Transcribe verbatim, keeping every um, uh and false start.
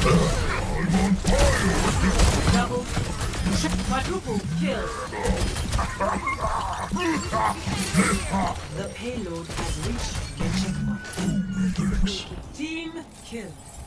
Double, quadruple kill. The payload has reached the checkpoint. Team kill.